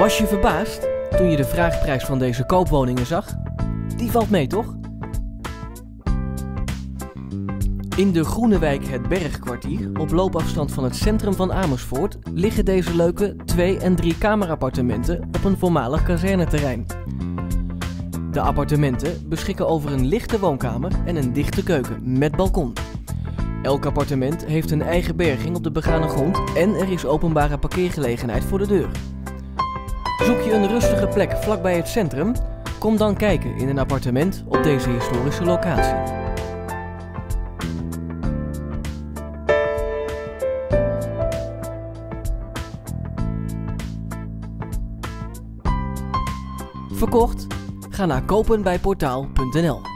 Was je verbaasd toen je de vraagprijs van deze koopwoningen zag? Die valt mee, toch? In de groene wijk Het Bergkwartier, op loopafstand van het centrum van Amersfoort, liggen deze leuke 2- en 3-kamerappartementen op een voormalig kazerneterrein. De appartementen beschikken over een lichte woonkamer en een dichte keuken met balkon. Elk appartement heeft een eigen berging op de begane grond en er is openbare parkeergelegenheid voor de deur. Zoek je een rustige plek vlakbij het centrum? Kom dan kijken in een appartement op deze historische locatie. Verkocht? Ga naar kopenbijportaal.nl.